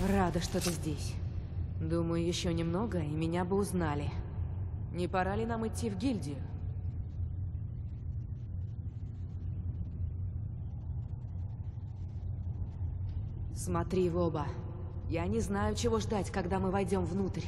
Рада, что ты здесь. Думаю, еще немного, и меня бы узнали. Не пора ли нам идти в гильдию? Смотри в оба. Я не знаю, чего ждать, когда мы войдем внутрь.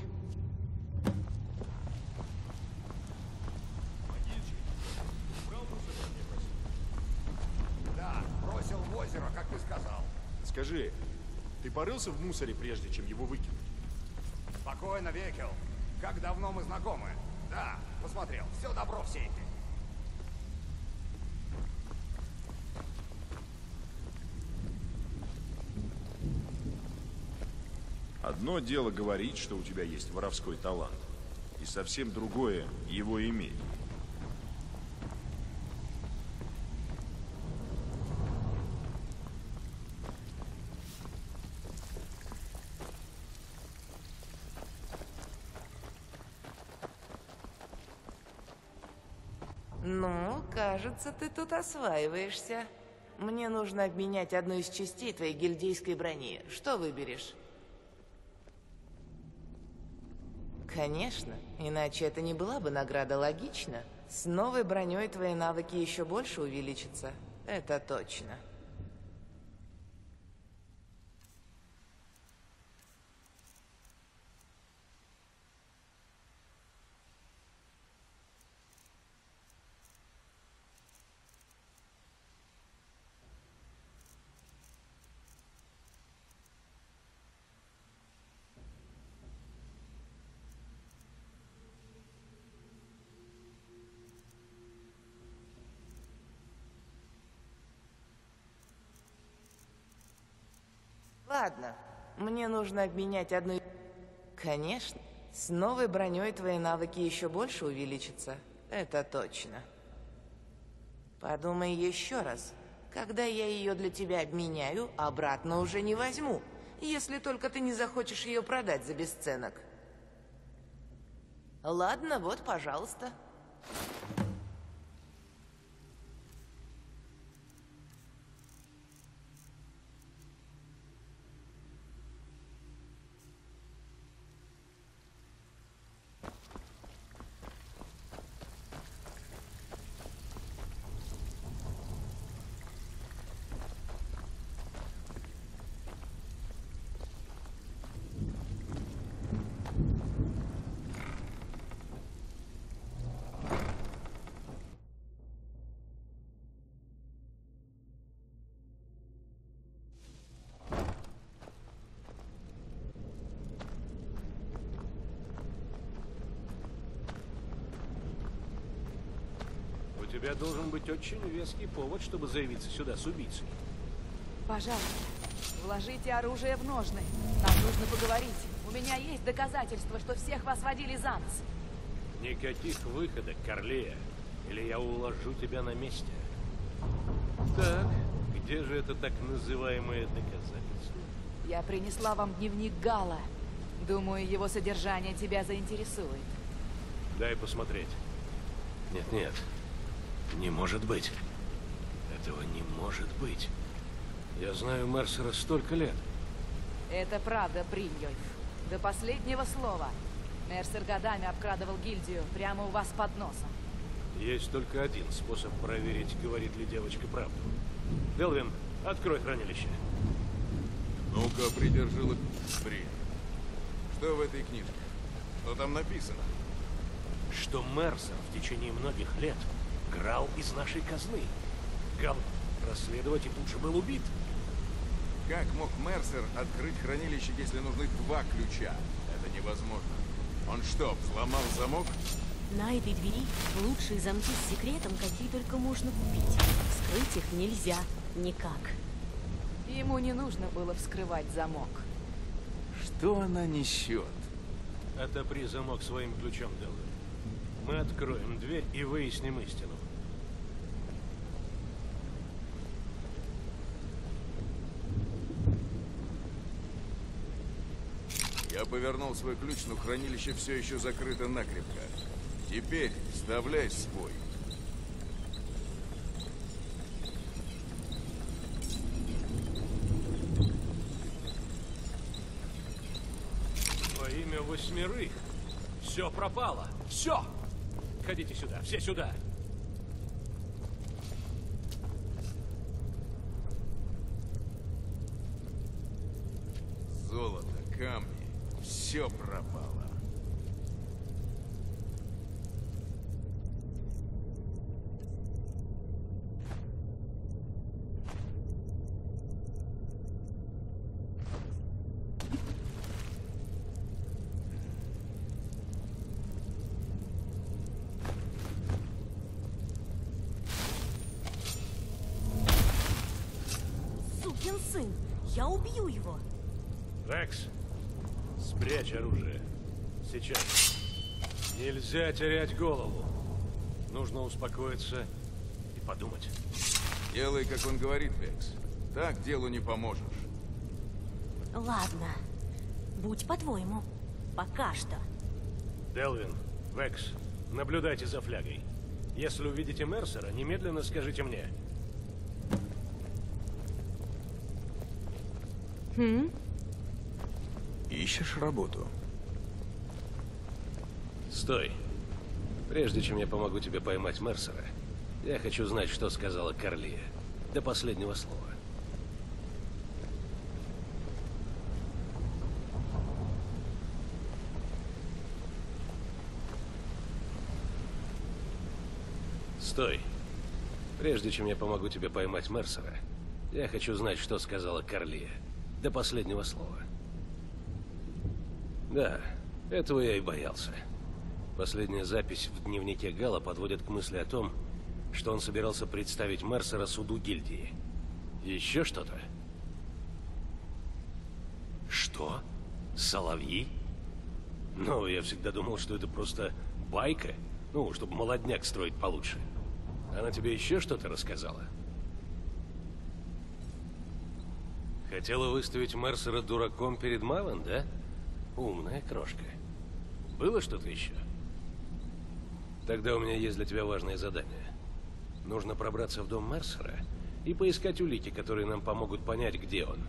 Да, бросил в озеро, как ты сказал. Скажи, ты порылся в мусоре, прежде чем его выкинуть? Спокойно, Векел. Как давно мы знакомы? Да, посмотрел. Все добро в сейфе. Одно дело говорить, что у тебя есть воровской талант, и совсем другое — его иметь. Ну, кажется, ты тут осваиваешься. Мне нужно обменять одну из частей твоей гильдейской брони. Что выберешь? Конечно, иначе это не была бы награда, логично. С новой броней твои навыки еще больше увеличатся. Это точно. Ладно, мне нужно обменять одну... Конечно, с новой броней твои навыки еще больше увеличатся. Это точно. Подумай еще раз. Когда я ее для тебя обменяю, обратно уже не возьму. Если только ты не захочешь ее продать за бесценок. Ладно, вот, пожалуйста. У тебя должен быть очень веский повод, чтобы заявиться сюда с убийцей. Пожалуйста, вложите оружие в ножны. Нам нужно поговорить. У меня есть доказательства, что всех вас водили за нос. Никаких выходок, Карлея, или я уложу тебя на месте. Так, где же это так называемое доказательство? Я принесла вам дневник Гала. Думаю, его содержание тебя заинтересует. Дай посмотреть. Нет. Не может быть. Этого не может быть. Я знаю Мерсера столько лет. Это правда, Бриньёльф. До последнего слова. Мерсер годами обкрадывал гильдию прямо у вас под носом. Есть только один способ проверить, говорит ли девочка правду. Делвин, открой хранилище. Ну-ка, придержи Бри. Что в этой книжке? Что там написано? Что Мерсер в течение многих лет крал из нашей казны. Гал расследовать и тут же был убит. Как мог Мерсер открыть хранилище, если нужны 2 ключа? Это невозможно. Он что, взломал замок? На этой двери лучшие замки с секретом, какие только можно купить. Вскрыть их нельзя. Никак. Ему не нужно было вскрывать замок. Что она несет? Отопри замок своим ключом, Делвин. Мы откроем дверь и выясним истину. Я повернул свой ключ, но хранилище все еще закрыто накрепко. Теперь вставляй свой. 8. Все пропало. Все! Ходите сюда, все сюда. Золото, камни, все пропало. Сукин сын! Я убью его! Векс, спрячь оружие. Сейчас. Нельзя терять голову. Нужно успокоиться и подумать. Делай, как он говорит, Векс. Так делу не поможешь. Ладно. Будь по-твоему. Пока что. Делвин, Векс, наблюдайте за флягой. Если увидите Мерсера, немедленно скажите мне. Ищешь работу? Стой. Прежде чем я помогу тебе поймать Мерсера, я хочу знать, что сказала Карлия. До последнего слова. Стой. Прежде чем я помогу тебе поймать Мерсера, я хочу знать, что сказала Карлия. До последнего слова. Да, этого я и боялся. Последняя запись в дневнике Гала подводит к мысли о том, что он собирался представить Мерсера суду гильдии. Еще что-то? Что? Соловьи? Ну, я всегда думал, что это просто байка. Ну, чтобы молодняк строить получше. Она тебе еще что-то рассказала? Хотела выставить Мерсера дураком перед Мавен, да? Умная крошка. Было что-то еще? Тогда у меня есть для тебя важное задание. Нужно пробраться в дом Мерсера и поискать улики, которые нам помогут понять, где он.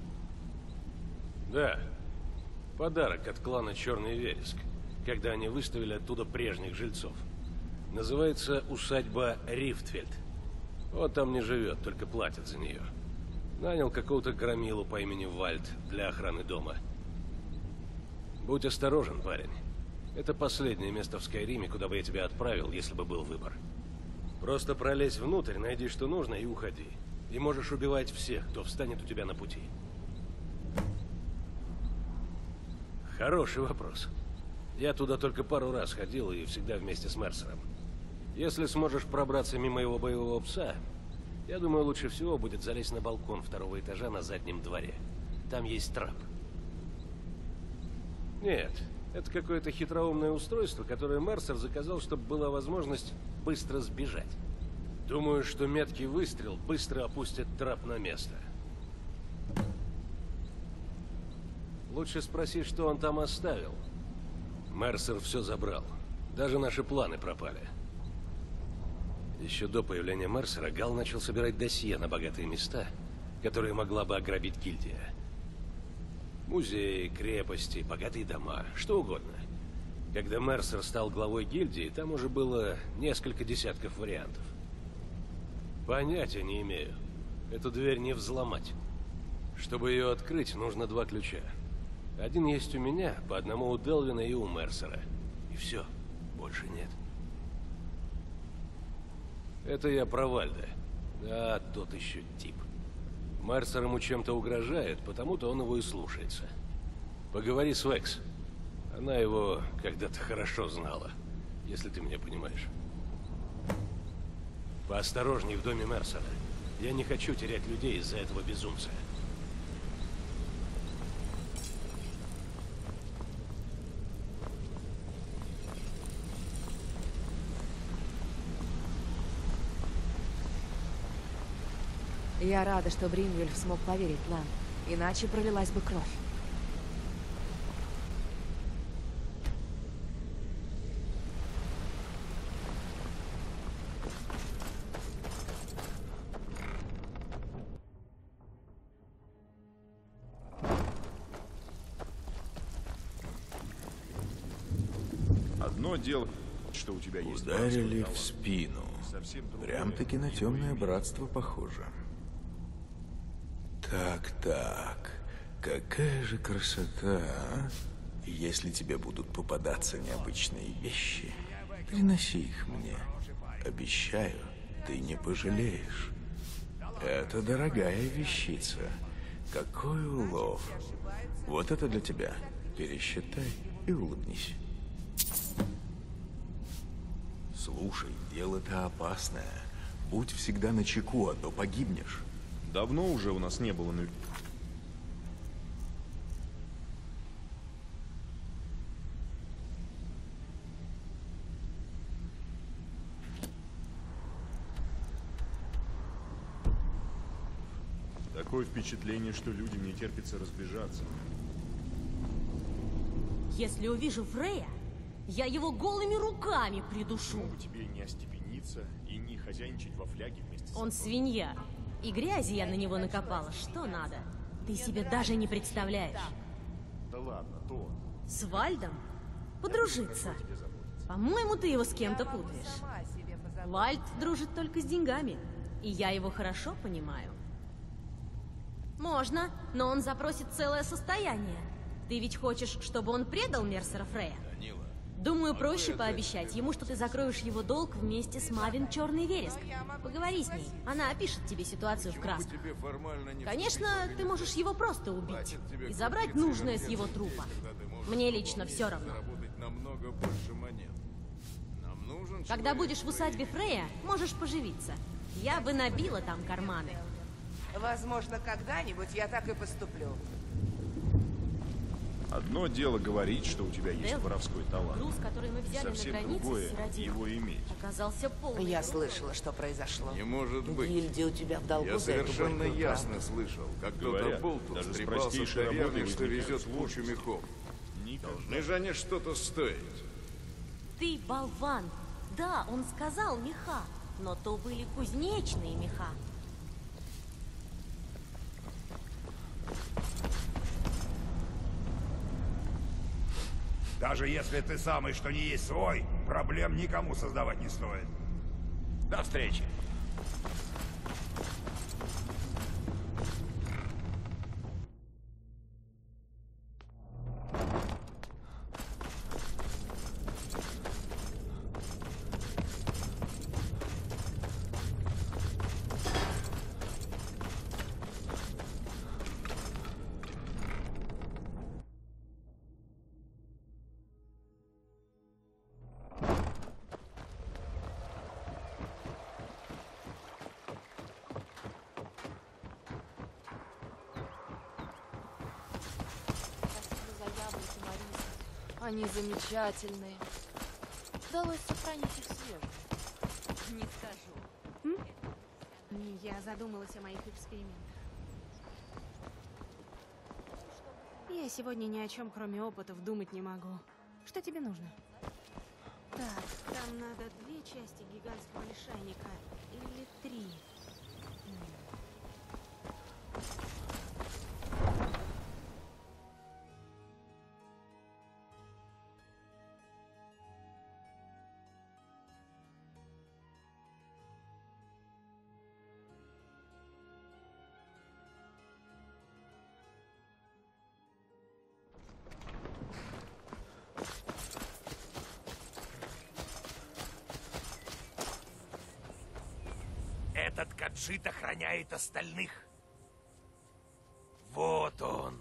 Да. Подарок от клана Черный Вереск, когда они выставили оттуда прежних жильцов. Называется усадьба Рифтфельд. Он там не живет, только платит за нее. Нанял какого-то громилу по имени Вальд для охраны дома. Будь осторожен, парень. Это последнее место в Скайриме, куда бы я тебя отправил, если бы был выбор. Просто пролезь внутрь, найди, что нужно, и уходи. И можешь убивать всех, кто встанет у тебя на пути. Хороший вопрос. Я туда только пару раз ходил и всегда вместе с Мерсером. Если сможешь пробраться мимо его боевого пса, я думаю, лучше всего будет залезть на балкон 2-го этажа на заднем дворе. Там есть трап. Нет, это какое-то хитроумное устройство, которое Мерсер заказал, чтобы была возможность быстро сбежать. Думаю, что меткий выстрел быстро опустит трап на место. Лучше спроси, что он там оставил. Мерсер все забрал. Даже наши планы пропали. Еще до появления Мерсера Гал начал собирать досье на богатые места, которые могла бы ограбить гильдия. Музеи, крепости, богатые дома, что угодно. Когда Мерсер стал главой гильдии, там уже было несколько десятков вариантов. Понятия не имею. Эту дверь не взломать. Чтобы ее открыть, нужно 2 ключа. Один есть у меня, по одному у Делвина и у Мерсера. И все, больше нет. Это я про Вальда. А тот еще тип. Мерсер ему чем-то угрожает, потому-то он его и слушается. Поговори с Векс. Она его когда-то хорошо знала, если ты меня понимаешь. Поосторожней в доме Мерсера. Я не хочу терять людей из-за этого безумца. Я рада, что Бринвельф смог поверить нам, иначе пролилась бы кровь. Одно дело, что у тебя есть Ударили воровской в талант. спину. Совсем другое Прям-таки на его темное иметь. братство похоже. Так. Какая же красота, а? Если тебе будут попадаться необычные вещи, приноси их мне. Обещаю, ты не пожалеешь. Это дорогая вещица. Какой улов. Вот это для тебя. Пересчитай и улыбнись. Слушай, дело-то опасное. Будь всегда начеку, а то погибнешь. Давно уже у нас не было на... Такое впечатление, что людям не терпится разбежаться. Если увижу Фрея, я его голыми руками придушу. Почему бы тебе не остепениться и не хозяйничать во фляге вместе с Он собой? свинья. И грязи я на него накопала, что надо. Ты себе даже не представляешь. Да ладно, то. С Вальдом? Подружиться. Тебе заботиться. По-моему, ты его с кем-то путаешь. Сама о себе позабочусь. Вальд дружит только с деньгами. И я его хорошо понимаю. Можно, но он запросит целое состояние. Ты ведь хочешь, чтобы он предал Мерсера Фрея? Данила, Думаю, проще пообещать ему, что ты закроешь его долг вместе с Мавин Черный Вереск. Поговори с ней, она опишет тебе ситуацию в красках. тебе формально не Конечно, вступить в ты можешь его просто убить Хватит тебе и забрать крутиться и нужное с вертеться его здесь, трупа. когда ты можешь Мне лично вполне все равно. заработать намного больше монет. Нам нужен Когда человек, будешь в усадьбе Фрея, можешь поживиться. Я бы набила там карманы. Возможно, когда-нибудь я так и поступлю. Одно дело говорить, что у тебя есть Дел, воровской талант. Груз, который мы взяли Совсем на границе другое с Сиротином, его иметь. оказался полный. Я слышала, что произошло. Не может быть. Гильдия у тебя в долгу Я за эту совершенно горькую ясно правду. слышал, как кто-то Говорят, болтун даже с стребался в простейшей таверне, работой что возникают везет кучу сложности. мехов. Никогда. Должны же они что-то стоить. Ты болван. Да, он сказал меха, но то были кузнечные меха. Даже если ты самый, что не есть свой, проблем никому создавать не стоит. До встречи. Спасибо за яблоки, Мариса. Они замечательные. Удалось сохранить их свежими. Не скажу. Я задумалась о моих экспериментах. Я сегодня ни о чем, кроме опытов, думать не могу. Что тебе нужно? Так, там надо 2 части гигантского лишайника. Или 3. Этот Каджит охраняет остальных. Вот он.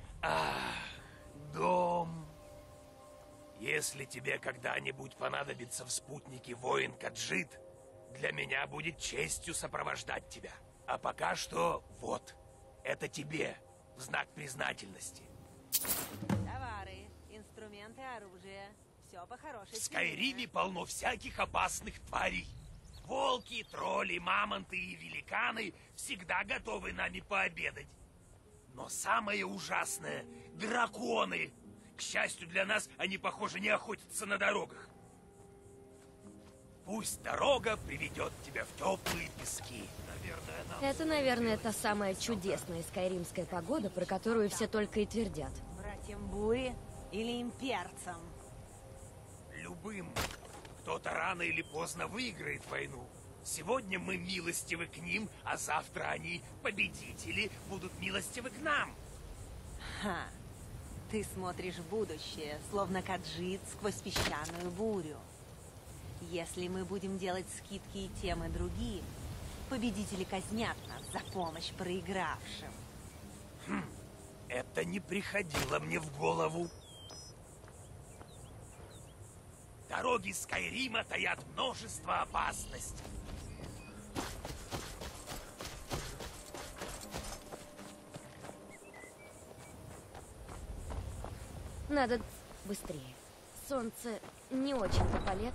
Дом. Если тебе когда-нибудь понадобится в спутнике воин Каджит, для меня будет честью сопровождать тебя. А пока что вот, это тебе, в знак признательности. Товары, инструменты, оружие. Все по хорошей В Скайриме полно всяких опасных тварей. Волки, тролли, мамонты и великаны всегда готовы нами пообедать. Но самое ужасное — драконы. К счастью для нас, они, похоже, не охотятся на дорогах. Пусть дорога приведет тебя в теплые пески. Наверное, нам... Это, наверное, та самая чудесная скайримская погода, про которую все только и твердят. Братьям Бури или имперцам? любым. Кто-то рано или поздно выиграет войну. Сегодня мы милостивы к ним, а завтра они, победители, будут милостивы к нам. Ха, ты смотришь в будущее, словно каджит сквозь песчаную бурю. Если мы будем делать скидки и тем, и другим, победители казнят нас за помощь проигравшим. Это не приходило мне в голову. Дороги Скайрима таят множество опасностей. Надо быстрее. Солнце не очень-то полет.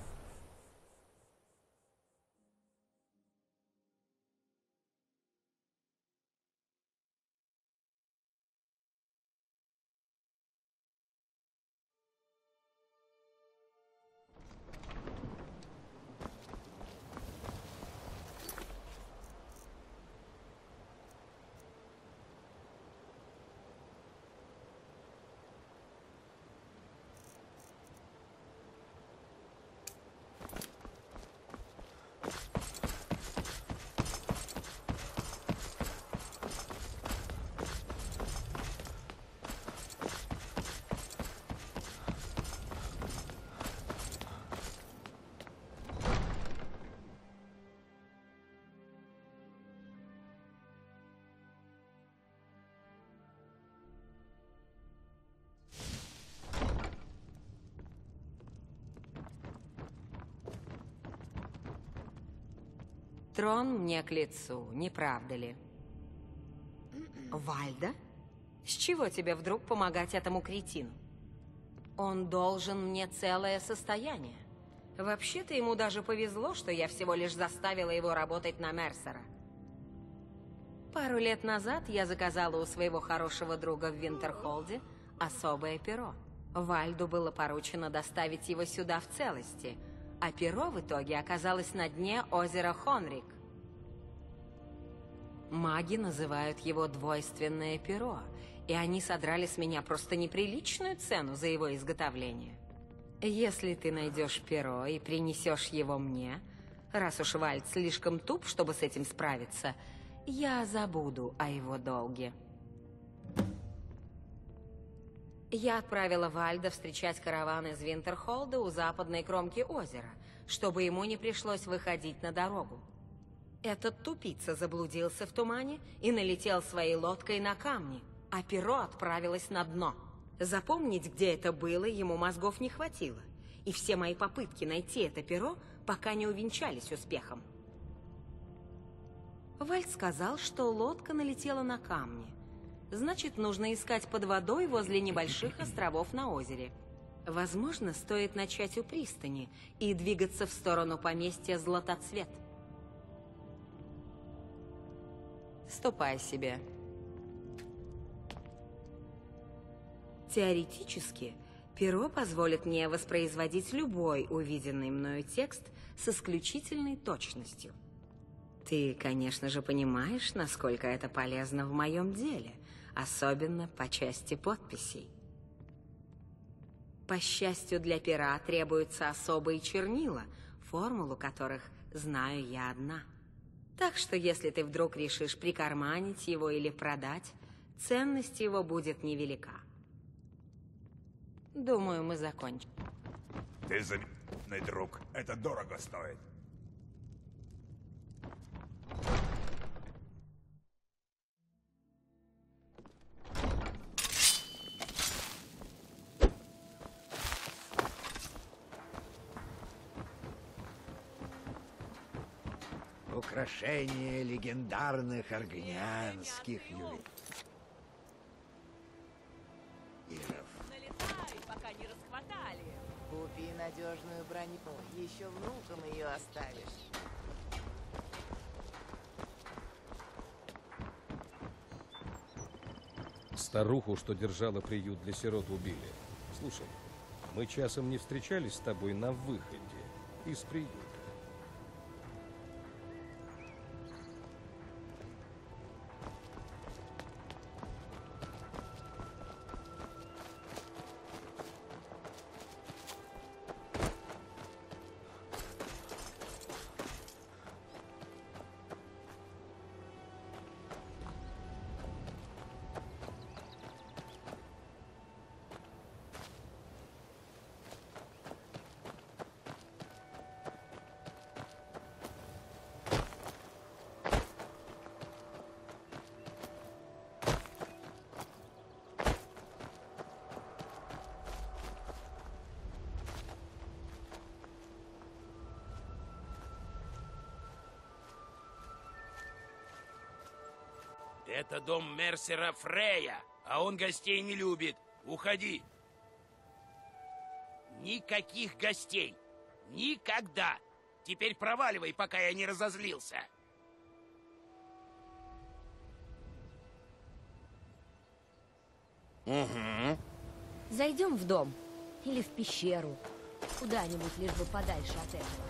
Трон мне к лицу, не правда ли? Вальда? С чего тебе вдруг помогать этому кретину? Он должен мне целое состояние. Вообще-то ему даже повезло, что я всего лишь заставила его работать на Мерсера. Пару лет назад я заказала у своего хорошего друга в Винтерхолде особое перо. Вальду было поручено доставить его сюда в целости, а перо в итоге оказалось на дне озера Хонрик. Маги называют его «двойственное перо», и они содрали с меня просто неприличную цену за его изготовление. Если ты найдешь перо и принесешь его мне, раз уж Вальд слишком туп, чтобы с этим справиться, я забуду о его долге. Я отправила Вальда встречать караван из Винтерхолда у западной кромки озера, чтобы ему не пришлось выходить на дорогу. Этот тупица заблудился в тумане и налетел своей лодкой на камни, а перо отправилось на дно. Запомнить, где это было, ему мозгов не хватило, и все мои попытки найти это перо пока не увенчались успехом. Вальд сказал, что лодка налетела на камни. Значит, нужно искать под водой возле небольших островов на озере. Возможно, стоит начать у пристани и двигаться в сторону поместья Златоцвет. Ступай себе. Теоретически, перо позволит мне воспроизводить любой увиденный мною текст с исключительной точностью. Ты, конечно же, понимаешь, насколько это полезно в моем деле, особенно по части подписей. По счастью, для пера требуются особые чернила, формулу которых знаю я одна. Так что, если ты вдруг решишь прикарманить его или продать, ценность его будет невелика. Думаю, мы закончим. Ты заметный друг. Это дорого стоит. Украшение легендарных аргнианских ювелиров. Налетай, пока не расхватали. Купи надежную броню, еще внукам ее оставишь. Старуху, что держала приют для сирот, убили. Слушай, мы часом не встречались с тобой на выходе из приюта. Это дом Мерсера Фрея, а он гостей не любит. Уходи. Никаких гостей. Никогда. Теперь проваливай, пока я не разозлился. Угу. Зайдем в дом. Или в пещеру. Куда-нибудь, лишь бы подальше от этого.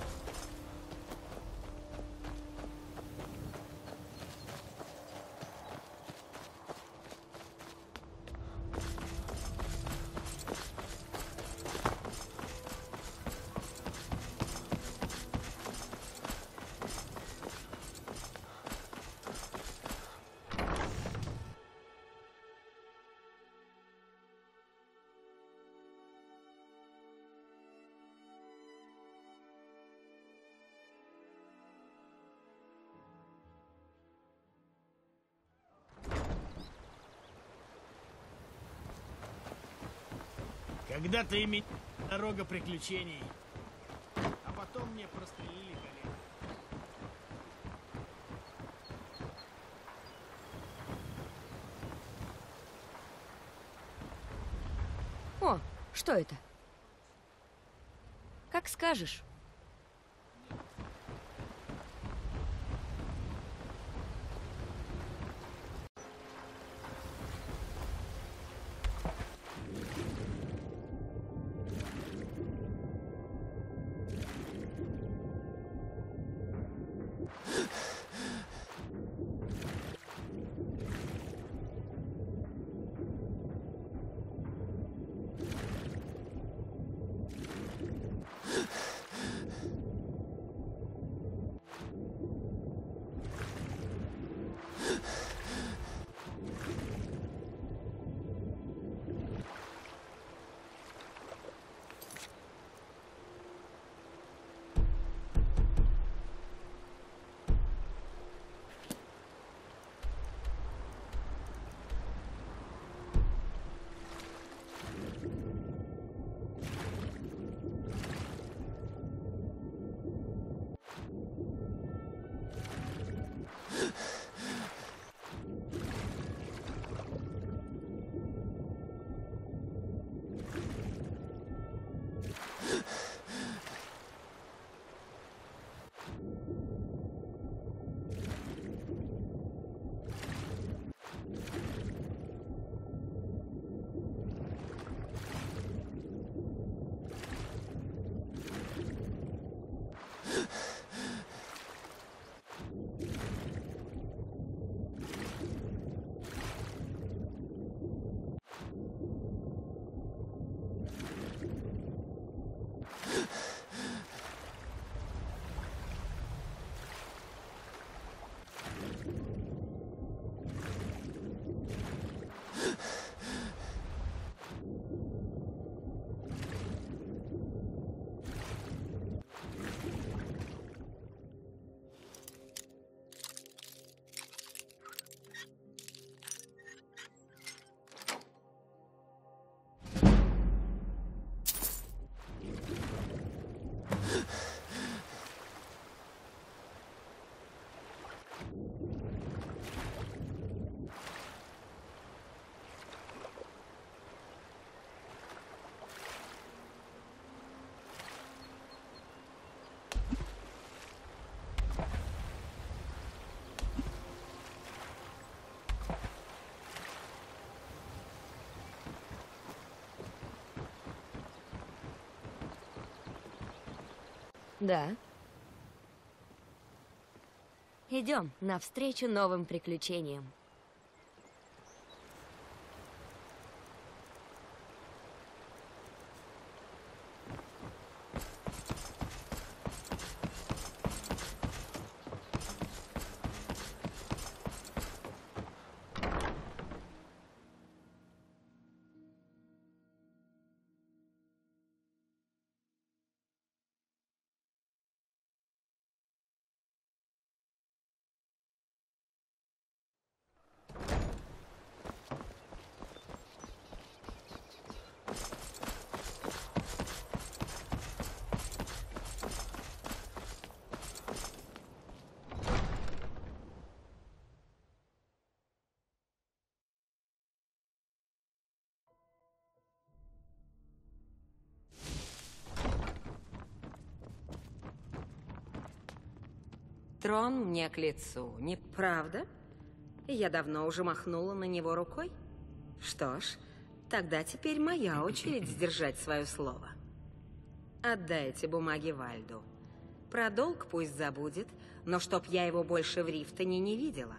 Когда-то ими дорога приключений, а потом мне прострелили колено. О, что это? Как скажешь. Да. Идем навстречу новым приключениям. Трон мне к лицу, не правда? Я давно уже махнула на него рукой. Что ж, тогда теперь моя очередь сдержать свое слово. Отдайте бумаги Вальду. Про долг пусть забудет, но чтоб я его больше в Рифтоне не видела.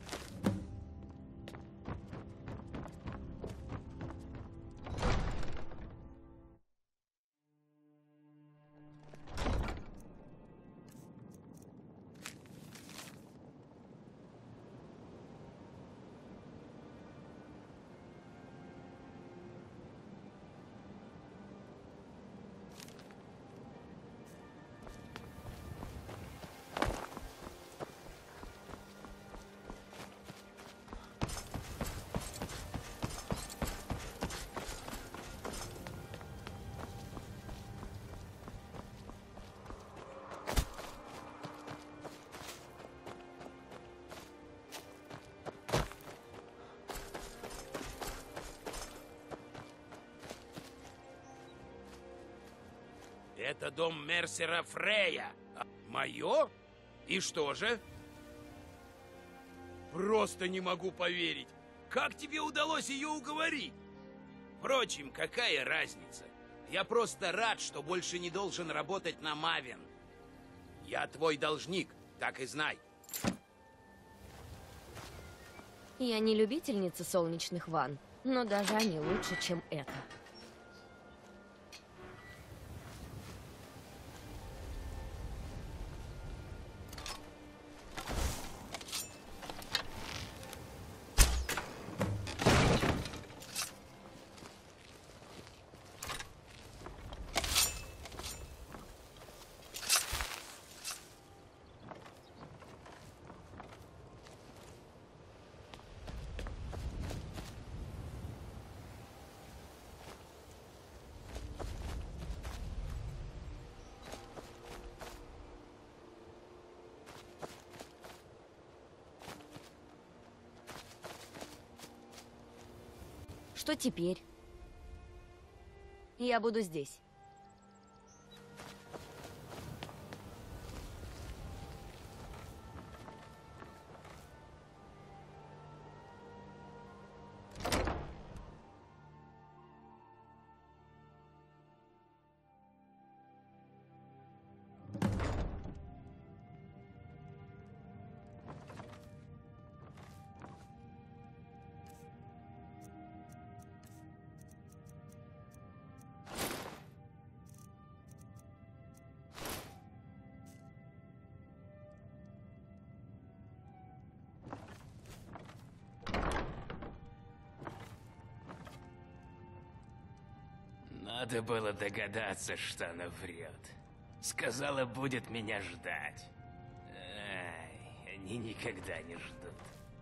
Это дом Мерсера Фрея. Мое? И что же? Просто не могу поверить. Как тебе удалось ее уговорить? Впрочем, какая разница? Я просто рад, что больше не должен работать на Мавен. Я твой должник, так и знай. Я не любительница солнечных ванн, но даже они лучше, чем это. Что теперь? Я буду здесь. Надо было догадаться, что она врет. Сказала, будет меня ждать. Ай, они никогда не ждут.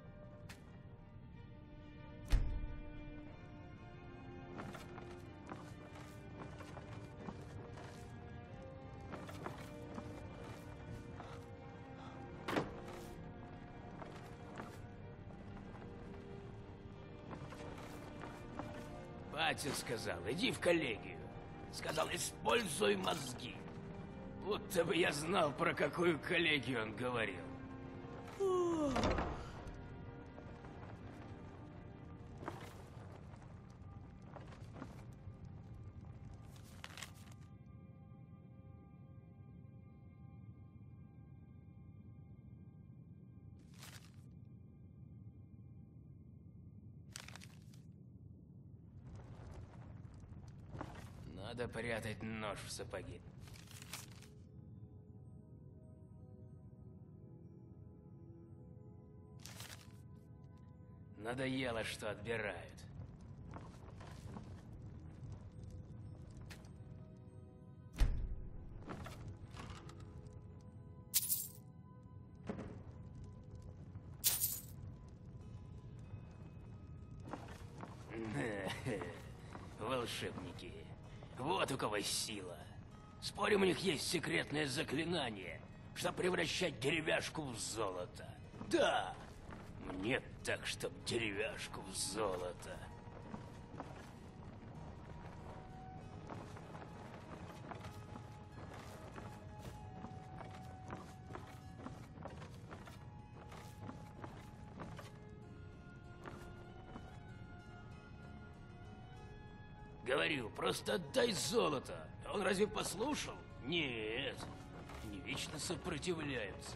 Батя сказал, иди в коллегию. Сказал, используй мозги. Будто бы я знал, про какую коллегию он говорил. Надо прятать нож в сапоги. Надоело, что отбирают. Волшебники. Вот у кого сила. Спорим, у них есть секретное заклинание, чтобы превращать деревяшку в золото. Да! Мне так, чтоб деревяшку в золото. Говорю, просто отдай золото. Он разве послушал? Нет. Они вечно сопротивляются.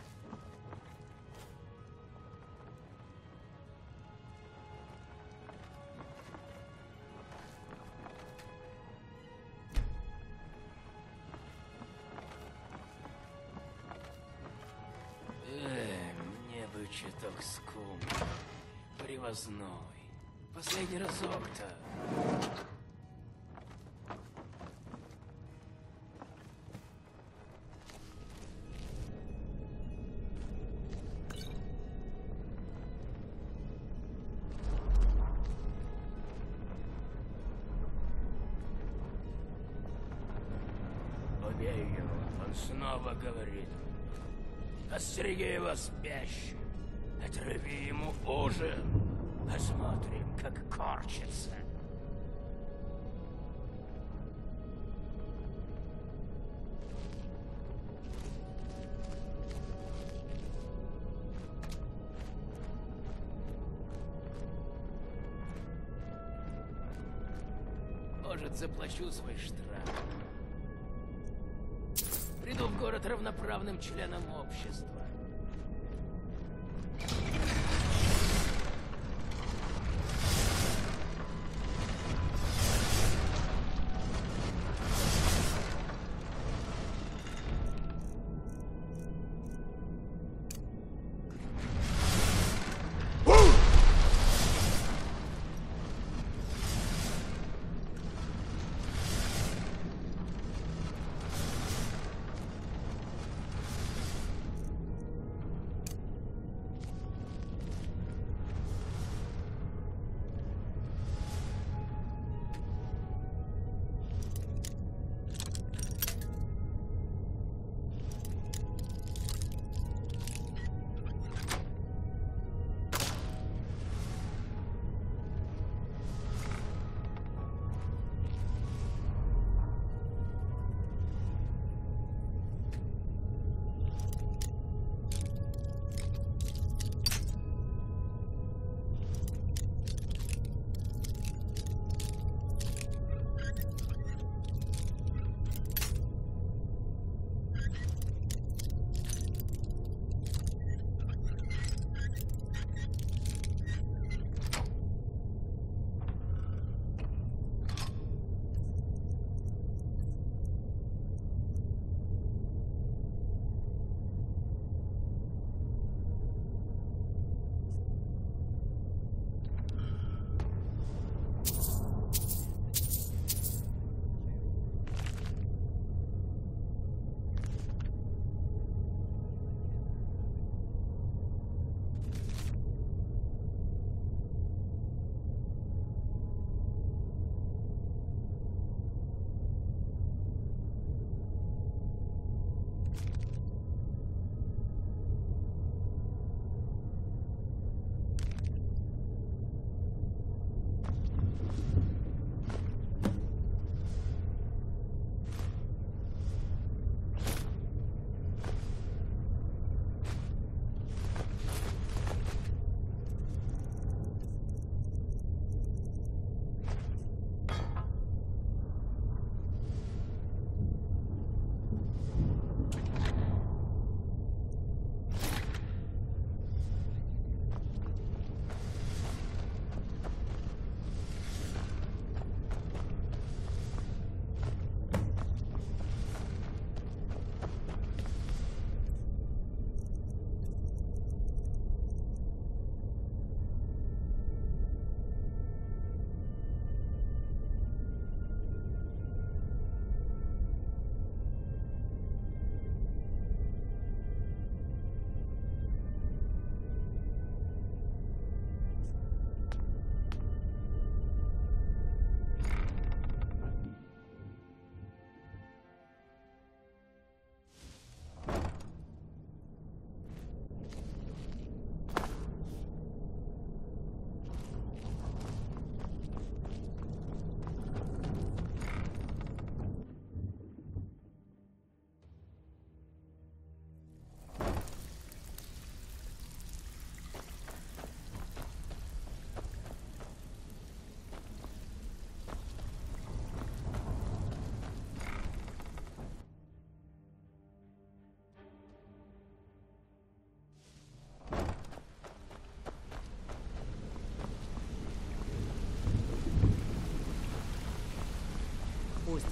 Мне бы чуток скум. Привозной. Последний разок-то. Убей его. Он снова говорит. Остереги его спящим. Отрави ему ужин. Посмотрим, как корчится. Может, заплачу свой штраф. Приду в город равноправным членом общества.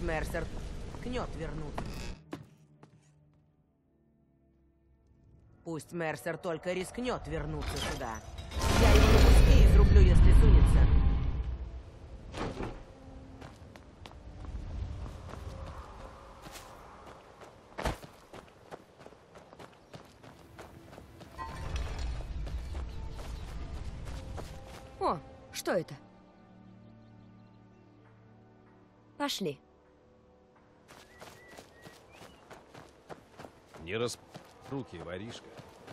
Мерсер рискнет вернуться. Пусть Мерсер только рискнет вернуться сюда. Я его на куски изрублю, если сунется. О, что это? Пошли. Не руки, воришка.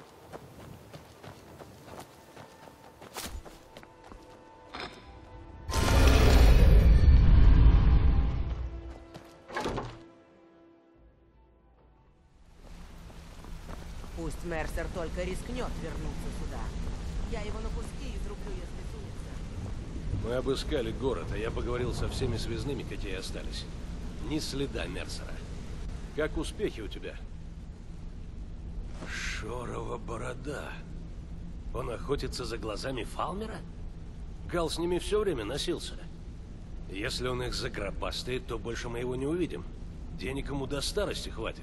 Пусть Мерсер только рискнет вернуться сюда. Я его на куски изрублю, если сунется. Мы обыскали город, а я поговорил со всеми связными, какие остались. Ни следа Мерсера. Как успехи у тебя? Шорова борода. Он охотится за глазами Фалмера? Гал с ними все время носился. Если он их загробастает, то больше мы его не увидим. Денег ему до старости хватит.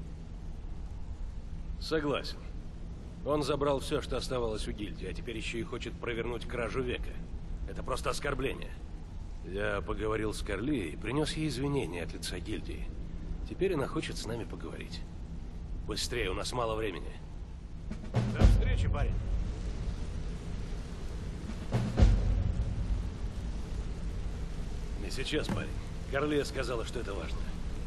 Согласен. Он забрал все, что оставалось у гильдии, а теперь еще и хочет провернуть кражу века. Это просто оскорбление. Я поговорил с Карли и принес ей извинения от лица гильдии. Теперь она хочет с нами поговорить. Быстрее, у нас мало времени. До встречи, парень. Не сейчас, парень. Карли сказала, что это важно.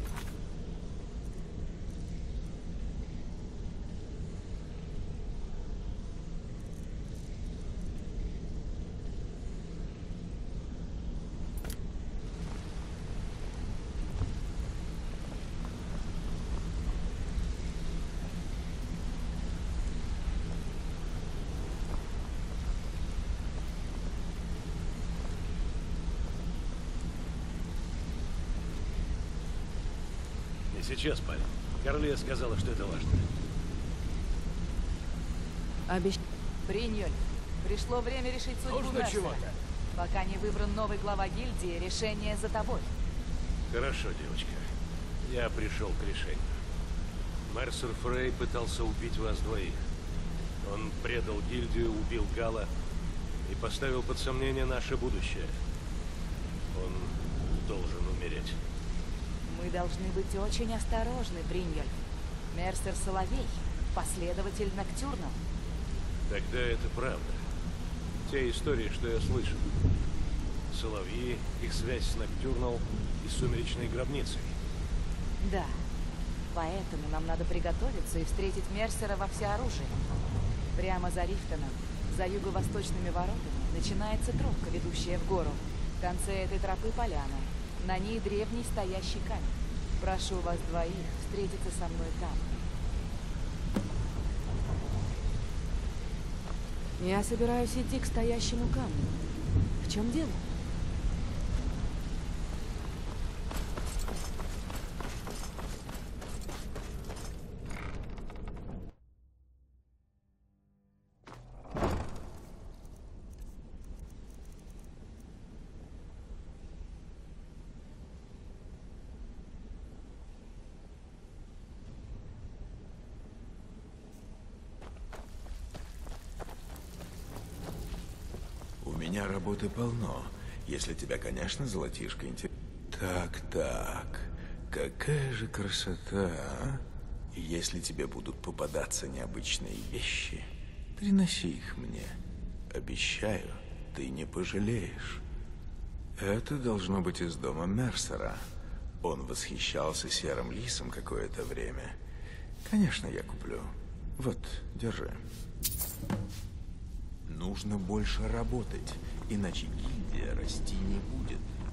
Сейчас, парень. Карлия сказала, что это важно. Бриньоль, пришло время решить судьбу Мерсера. Пока не выбран новый глава гильдии, решение за тобой. Хорошо, девочка. Я пришел к решению. Мерсер Фрей пытался убить вас двоих. Он предал гильдию, убил Гала и поставил под сомнение наше будущее. Он должен умереть. Мы должны быть очень осторожны, Бриньоль. Мерсер Соловей, последователь Ноктюрнов. Тогда это правда. Те истории, что я слышал. Соловьи, их связь с Ноктюрнал и Сумеречной гробницей. Да. Поэтому нам надо приготовиться и встретить Мерсера во всеоружии. Прямо за Рифтоном, за юго-восточными воротами, начинается тропка, ведущая в гору. В конце этой тропы поляна. На ней древний стоящий камень. Прошу вас двоих встретиться со мной там. Я собираюсь идти к стоящему камню. В чем дело? У меня работы полно, если тебя, конечно, золотишко интересует. Так, какая же красота, а? Если тебе будут попадаться необычные вещи, приноси их мне. Обещаю, ты не пожалеешь. Это должно быть из дома Мерсера. Он восхищался серым лисом какое-то время. Конечно, я куплю. Вот, держи. Нужно больше работать, иначе гильдия расти не будет.